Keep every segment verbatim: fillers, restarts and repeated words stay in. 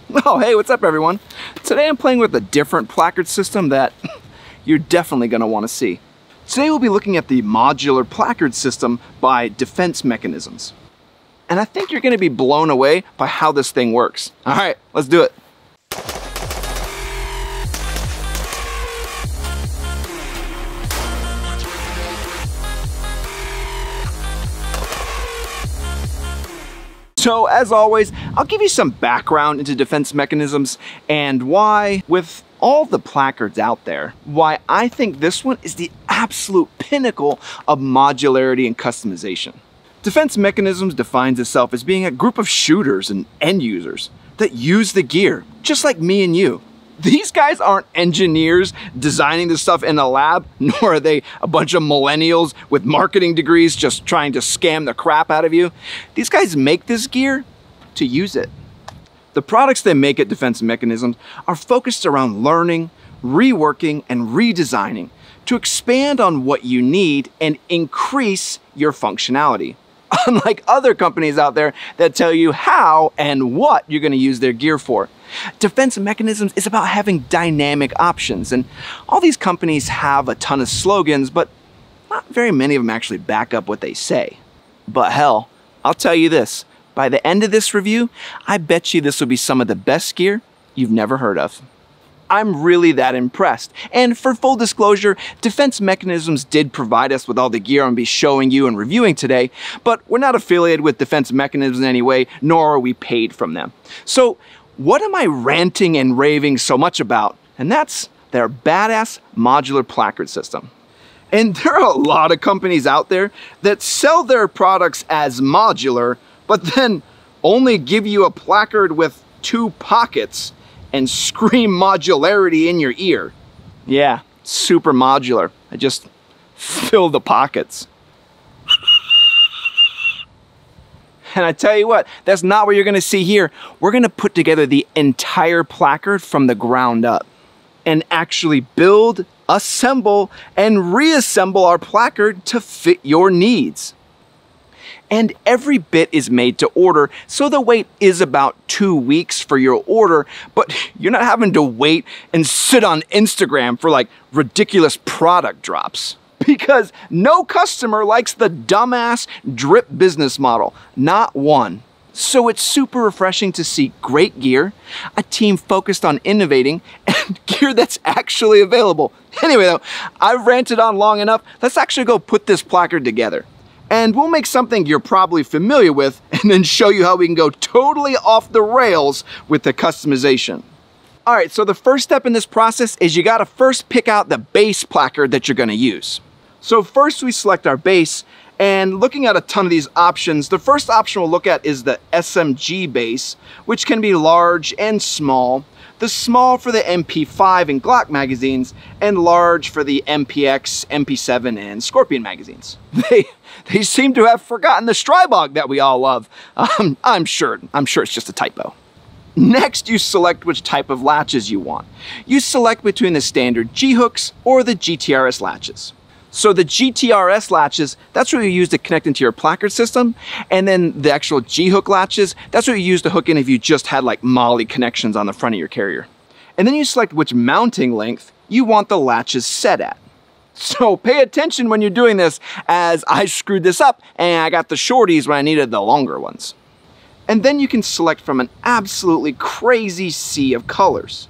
Oh, hey, what's up everyone? Today I'm playing with a different placard system that you're definitely going to want to see. Today we'll be looking at the modular placard system by Defense Mechanisms. And I think you're going to be blown away by how this thing works. All right, let's do it. So as always, I'll give you some background into Defense Mechanisms and why, with all the placards out there, why I think this one is the absolute pinnacle of modularity and customization. Defense Mechanisms defines itself as being a group of shooters and end users that use the gear, just like me and you. These guys aren't engineers designing this stuff in a lab, nor are they a bunch of millennials with marketing degrees just trying to scam the crap out of you. These guys make this gear to use it. The products they make at Defense Mechanisms are focused around learning, reworking, and redesigning to expand on what you need and increase your functionality. Unlike other companies out there that tell you how and what you're going to use their gear for. Defense Mechanisms is about having dynamic options, and all these companies have a ton of slogans, but not very many of them actually back up what they say. But hell, I'll tell you this, by the end of this review, I bet you this will be some of the best gear you've never heard of. I'm really that impressed. And for full disclosure, Defense Mechanisms did provide us with all the gear I'm going to be showing you and reviewing today, but we're not affiliated with Defense Mechanisms in any way, nor are we paid from them. So what am I ranting and raving so much about? And that's their badass modular placard system. And there are a lot of companies out there that sell their products as modular, but then only give you a placard with two pockets and scream modularity in your ear. Yeah, super modular. I just fill the pockets. And I tell you what, that's not what you're gonna see here. We're gonna put together the entire placard from the ground up and actually build, assemble, and reassemble our placard to fit your needs. And every bit is made to order, so the wait is about two weeks for your order, but you're not having to wait and sit on Instagram for like ridiculous product drops. Because no customer likes the dumbass drip business model, not one. So it's super refreshing to see great gear, a team focused on innovating, and gear that's actually available. Anyway though, I've ranted on long enough, let's actually go put this placard together. And we'll make something you're probably familiar with and then show you how we can go totally off the rails with the customization. All right, so the first step in this process is you gotta first pick out the base placard that you're gonna use. So first we select our base, and looking at a ton of these options, the first option we'll look at is the S M G base, which can be large and small. The small for the M P five and Glock magazines, and large for the M P X, M P seven, and Scorpion magazines. They, they seem to have forgotten the Strybog that we all love. Um, I'm sure, I'm sure it's just a typo. Next, you select which type of latches you want. You select between the standard G-hooks or the G T R S latches. So the G T R S latches, that's what you use to connect into your placard system. And then the actual G-hook latches, that's what you use to hook in if you just had like molle connections on the front of your carrier. And then you select which mounting length you want the latches set at. So pay attention when you're doing this, as I screwed this up and I got the shorties when I needed the longer ones. And then you can select from an absolutely crazy sea of colors.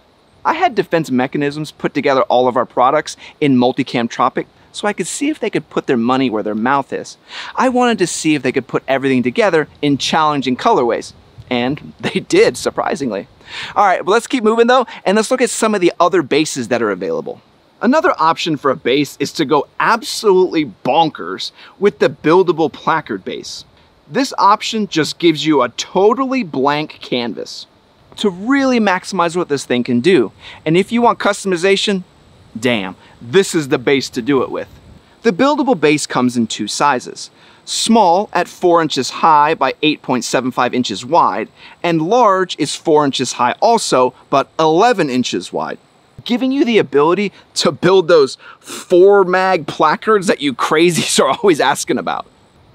I had Defense Mechanisms put together all of our products in Multicam Tropic so I could see if they could put their money where their mouth is. I wanted to see if they could put everything together in challenging colorways. And they did, surprisingly. All right, but let's keep moving though, and let's look at some of the other bases that are available. Another option for a base is to go absolutely bonkers with the buildable placard base. This option just gives you a totally blank canvas to really maximize what this thing can do. And if you want customization, damn, this is the base to do it with. The buildable base comes in two sizes. Small at four inches high by eight point seven five inches wide, and large is four inches high also, but eleven inches wide. Giving you the ability to build those four mag placards that you crazies are always asking about.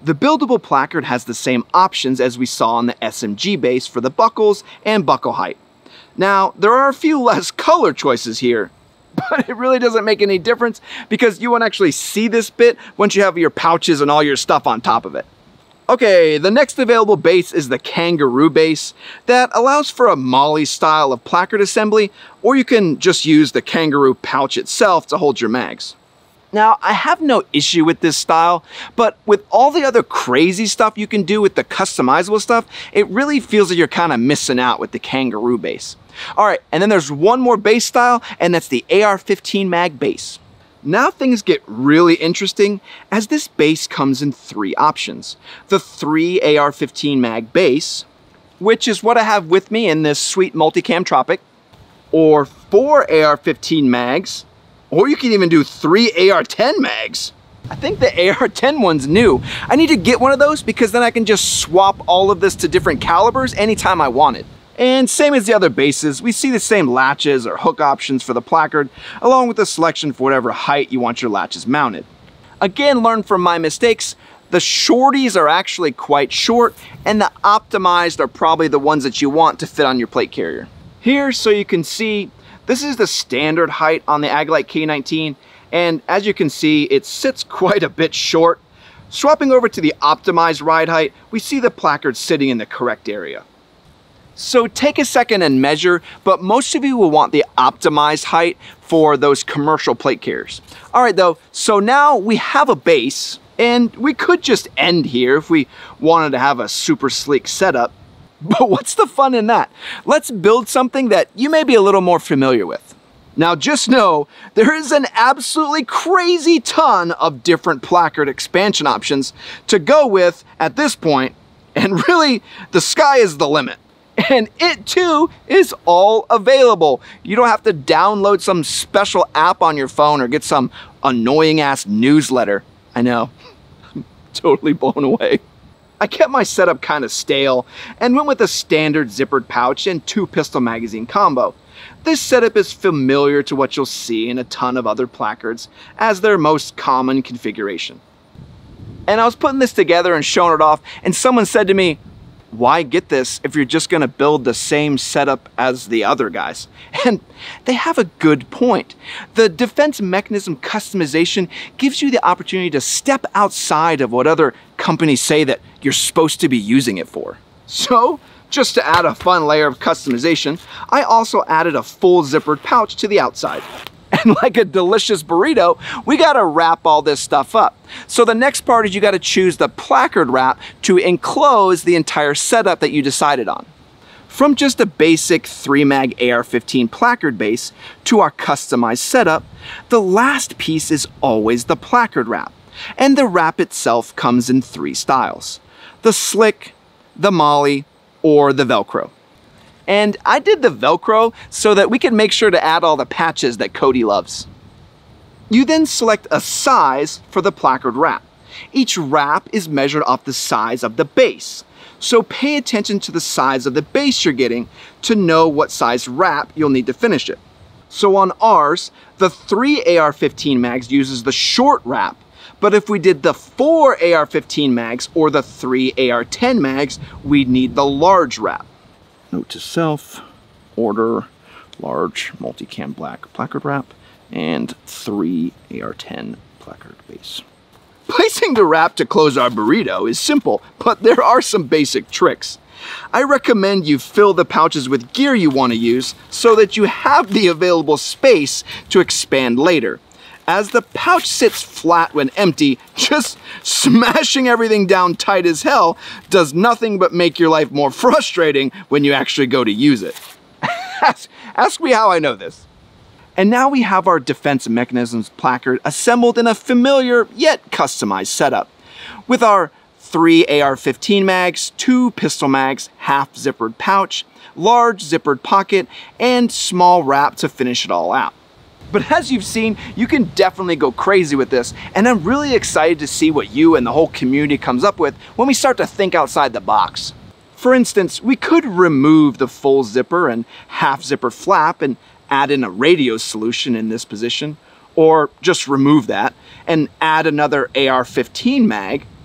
The buildable placard has the same options as we saw on the S M G base for the buckles and buckle height. Now, there are a few less color choices here, but it really doesn't make any difference because you won't actually see this bit once you have your pouches and all your stuff on top of it. Okay, the next available base is the kangaroo base that allows for a molle style of placard assembly, or you can just use the kangaroo pouch itself to hold your mags. Now, I have no issue with this style, but with all the other crazy stuff you can do with the customizable stuff, it really feels like you're kind of missing out with the kangaroo base. All right, and then there's one more base style, and that's the A R fifteen mag base. Now things get really interesting as this base comes in three options. The three A R fifteen mag base, which is what I have with me in this sweet multicam Tropic, or four A R fifteen mags, or you can even do three A R ten mags. I think the A R ten one's new. I need to get one of those because then I can just swap all of this to different calibers anytime I want it. And same as the other bases, we see the same latches or hook options for the placard, along with a selection for whatever height you want your latches mounted. Again, learn from my mistakes. The shorties are actually quite short, and the optimized are probably the ones that you want to fit on your plate carrier. Here, so you can see, this is the standard height on the Agilite K nineteen, and as you can see, it sits quite a bit short. Swapping over to the optimized ride height, we see the placard sitting in the correct area. So take a second and measure, but most of you will want the optimized height for those commercial plate carriers. All right though, so now we have a base, and we could just end here if we wanted to have a super sleek setup. But what's the fun in that? Let's build something that you may be a little more familiar with. Now just know, there is an absolutely crazy ton of different placard expansion options to go with at this point, and really, the sky is the limit. And it too is all available. You don't have to download some special app on your phone or get some annoying ass newsletter. I know, I'm totally blown away. I kept my setup kind of stale and went with a standard zippered pouch and two pistol magazine combo. This setup is familiar to what you'll see in a ton of other placards as their most common configuration. And I was putting this together and showing it off, and someone said to me, why get this if you're just going to build the same setup as the other guys? And they have a good point. The defense mechanism customization gives you the opportunity to step outside of what other companies say that you're supposed to be using it for. So, just to add a fun layer of customization, I also added a full zippered pouch to the outside. And like a delicious burrito, we gotta wrap all this stuff up. So the next part is you gotta choose the placard wrap to enclose the entire setup that you decided on. From just a basic three mag A R fifteen placard base to our customized setup, the last piece is always the placard wrap. And the wrap itself comes in three styles: the slick, the molle, or the Velcro. And I did the Velcro so that we can make sure to add all the patches that Cody loves. You then select a size for the placard wrap. Each wrap is measured off the size of the base. So pay attention to the size of the base you're getting to know what size wrap you'll need to finish it. So on ours, the three A R fifteen mags uses the short wrap, but if we did the four A R fifteen mags or the three A R ten mags, we'd need the large wrap. Note to self, order large multicam black placard wrap and three A R ten placard base. Placing the wrap to close our burrito is simple, but there are some basic tricks. I recommend you fill the pouches with gear you want to use so that you have the available space to expand later. As the pouch sits flat when empty, just smashing everything down tight as hell does nothing but make your life more frustrating when you actually go to use it. ask, ask me how I know this. And now we have our Defense Mechanisms placard assembled in a familiar yet customized setup. With our three A R fifteen mags, two pistol mags, half zippered pouch, large zippered pocket, and small wrap to finish it all out. But as you've seen, you can definitely go crazy with this, and I'm really excited to see what you and the whole community comes up with when we start to think outside the box. For instance, we could remove the full zipper and half zipper flap and add in a radio solution in this position, or just remove that and add another A R fifteen mag.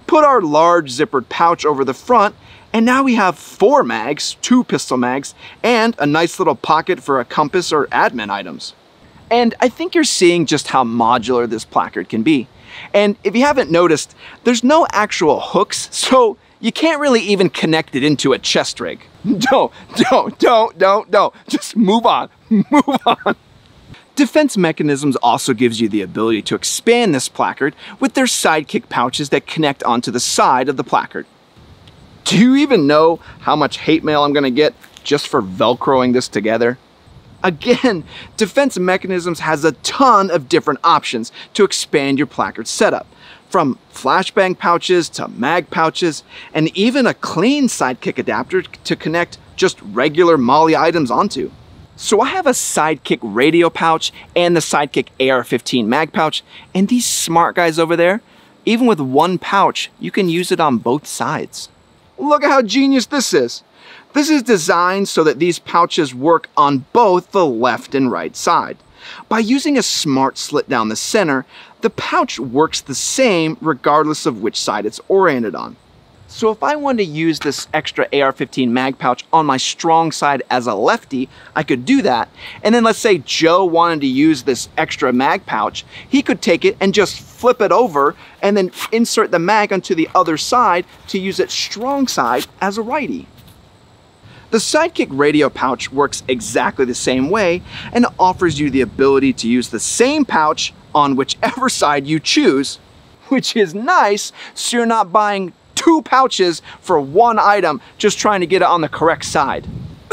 put our large zippered pouch over the front, and now we have four mags, two pistol mags, and a nice little pocket for a compass or admin items. And I think you're seeing just how modular this placard can be. And if you haven't noticed, there's no actual hooks, so you can't really even connect it into a chest rig. Don't, don't, don't, don't, don't. Just move on, move on. Defense Mechanisms also gives you the ability to expand this placard with their sidekick pouches that connect onto the side of the placard. Do you even know how much hate mail I'm gonna get just for Velcroing this together? Again, Defense Mechanisms has a ton of different options to expand your placard setup, from flashbang pouches to mag pouches, and even a clean sidekick adapter to connect just regular molle items onto. So I have a sidekick radio pouch and the sidekick A R fifteen mag pouch, and these smart guys over there, even with one pouch, you can use it on both sides. Look at how genius this is. This is designed so that these pouches work on both the left and right side. By using a smart slit down the center, the pouch works the same regardless of which side it's oriented on. So if I wanted to use this extra A R fifteen mag pouch on my strong side as a lefty, I could do that. And then let's say Joe wanted to use this extra mag pouch, he could take it and just flip it over and then insert the mag onto the other side to use its strong side as a righty. The sidekick radio pouch works exactly the same way and offers you the ability to use the same pouch on whichever side you choose, which is nice so you're not buying two pouches for one item just trying to get it on the correct side.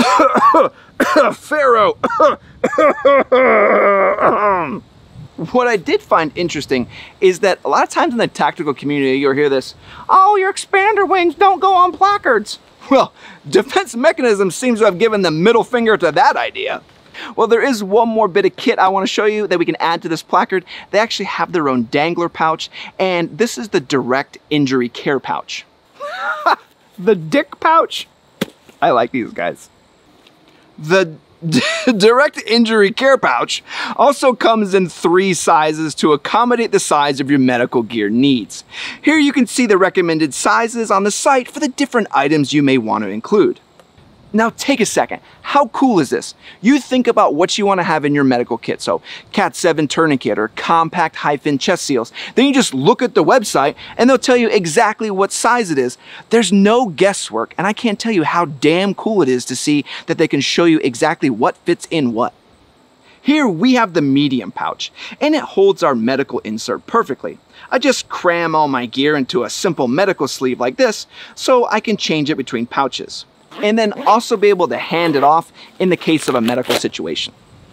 Pharaoh! What I did find interesting is that a lot of times in the tactical community you'll hear this, oh, your expander wings don't go on placards. Well, Defense Mechanisms seems to have given the middle finger to that idea. Well, there is one more bit of kit I want to show you that we can add to this placard. They actually have their own dangler pouch, and this is the direct injury care pouch. The dick pouch? I like these guys. The direct injury care pouch also comes in three sizes to accommodate the size of your medical gear needs. Here you can see the recommended sizes on the site for the different items you may want to include. Now take a second. How cool is this? You think about what you want to have in your medical kit. So cat seven tourniquet or compact hyphen chest seals. Then you just look at the website and they'll tell you exactly what size it is. There's no guesswork, and I can't tell you how damn cool it is to see that they can show you exactly what fits in what. Here we have the medium pouch, and it holds our medical insert perfectly. I just cram all my gear into a simple medical sleeve like this so I can change it between pouches, and then also be able to hand it off in the case of a medical situation.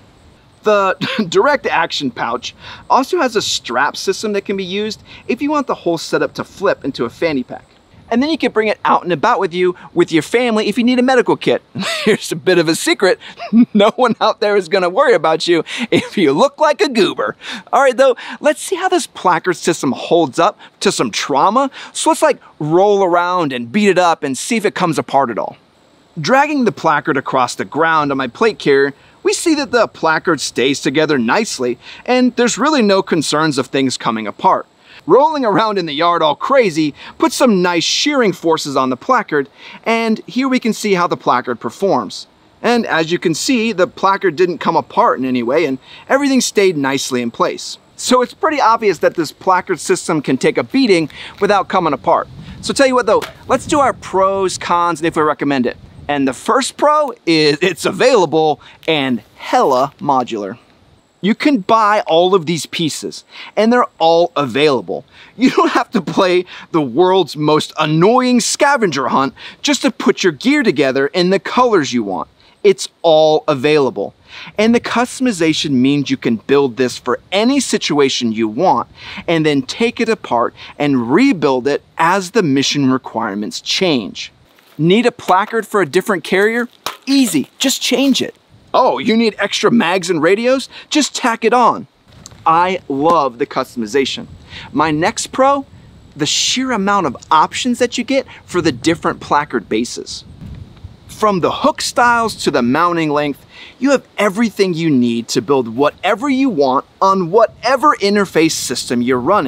The direct action pouch also has a strap system that can be used if you want the whole setup to flip into a fanny pack. And then you can bring it out and about with you with your family if you need a medical kit. Here's a bit of a secret. No one out there is gonna worry about you if you look like a goober. All right though, let's see how this placard system holds up to some trauma. So let's like roll around and beat it up and see if it comes apart at all. Dragging the placard across the ground on my plate carrier, we see that the placard stays together nicely and there's really no concerns of things coming apart. Rolling around in the yard all crazy puts some nice shearing forces on the placard, and here we can see how the placard performs. And as you can see, the placard didn't come apart in any way and everything stayed nicely in place. So it's pretty obvious that this placard system can take a beating without coming apart. So tell you what though, let's do our pros, cons, and if we recommend it. And the first pro is it's available and hella modular. You can buy all of these pieces and they're all available. You don't have to play the world's most annoying scavenger hunt just to put your gear together in the colors you want. It's all available. And the customization means you can build this for any situation you want and then take it apart and rebuild it as the mission requirements change. Need a placard for a different carrier? Easy, just change it. Oh, you need extra mags and radios? Just tack it on. I love the customization. My next pro, the sheer amount of options that you get for the different placard bases. From the hook styles to the mounting length, you have everything you need to build whatever you want on whatever interface system you're running.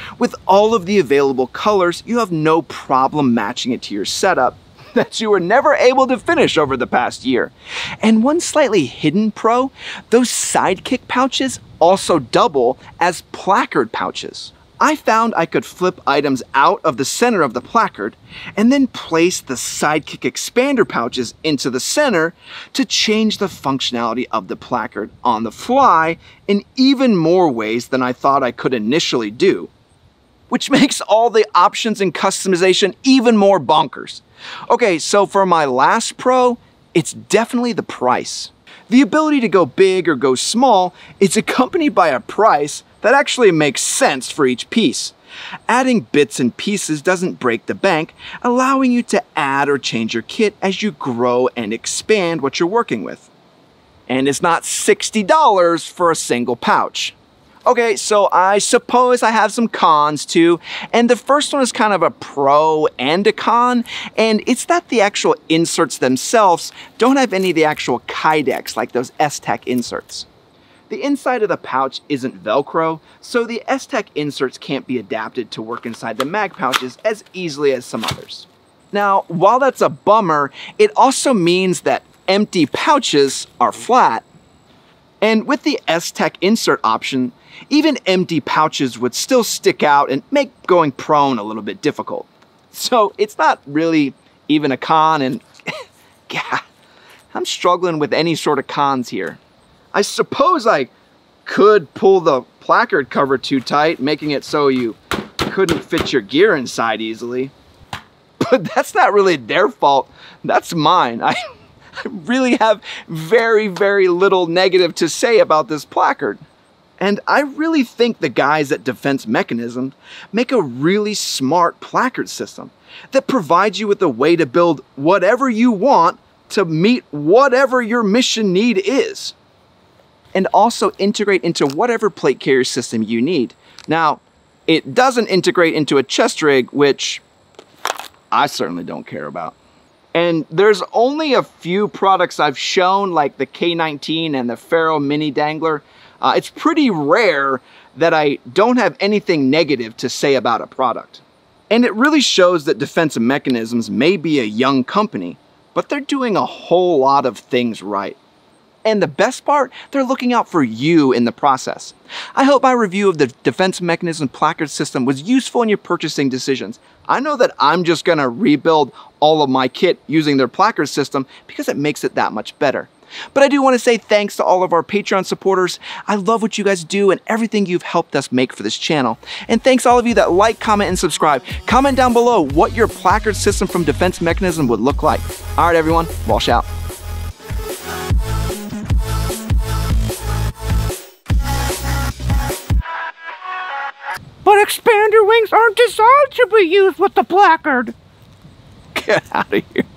With all of the available colors, you have no problem matching it to your setup that you were never able to finish over the past year. And one slightly hidden pro, those sidekick pouches also double as placard pouches. I found I could flip items out of the center of the placard and then place the sidekick expander pouches into the center to change the functionality of the placard on the fly in even more ways than I thought I could initially do, which makes all the options and customization even more bonkers. Okay, so for my last pro, it's definitely the price. The ability to go big or go small is accompanied by a price that actually makes sense for each piece. Adding bits and pieces doesn't break the bank, allowing you to add or change your kit as you grow and expand what you're working with. And it's not sixty dollars for a single pouch. Okay, so I suppose I have some cons too, and the first one is kind of a pro and a con, and it's that the actual inserts themselves don't have any of the actual kydex like those S-Tech inserts. The inside of the pouch isn't Velcro, so the S-Tech inserts can't be adapted to work inside the mag pouches as easily as some others. Now, while that's a bummer, it also means that empty pouches are flat, and with the S-Tech insert option, even empty pouches would still stick out and make going prone a little bit difficult. So it's not really even a con, and yeah, I'm struggling with any sort of cons here. I suppose I could pull the placard cover too tight, making it so you couldn't fit your gear inside easily. But that's not really their fault, that's mine. I really have very, very little negative to say about this placard. And I really think the guys at Defense Mechanisms make a really smart placard system that provides you with a way to build whatever you want to meet whatever your mission need is, and also integrate into whatever plate carrier system you need. Now, it doesn't integrate into a chest rig, which I certainly don't care about. And there's only a few products I've shown, like the K nineteen and the Faro Mini Dangler. Uh, it's pretty rare that I don't have anything negative to say about a product. And it really shows that Defense Mechanisms may be a young company, but they're doing a whole lot of things right. And the best part, they're looking out for you in the process. I hope my review of the Defense Mechanism Placard system was useful in your purchasing decisions. I know that I'm just gonna rebuild all of my kit using their placard system because it makes it that much better. But I do want to say thanks to all of our Patreon supporters. I love what you guys do and everything you've helped us make for this channel. And thanks all of you that like, comment, and subscribe. Comment down below what your placard system from Defense Mechanism would look like. All right, everyone, Walsh out. But expander wings aren't designed to be used with the placard. Get out of here.